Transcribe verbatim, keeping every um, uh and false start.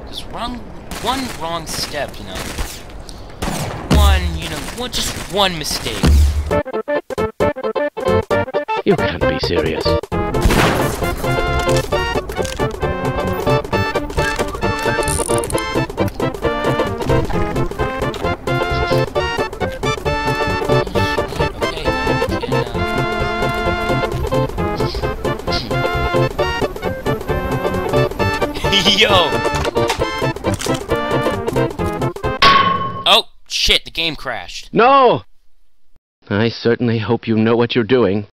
Because wrong, one wrong step, you know. One, you know, one, just one mistake. You can't be serious. Yo! Oh, shit, the game crashed. No! I certainly hope you know what you're doing.